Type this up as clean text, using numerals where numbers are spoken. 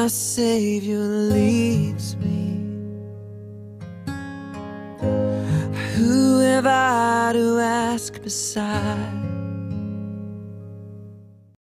my Savior leads me. Who have I to ask beside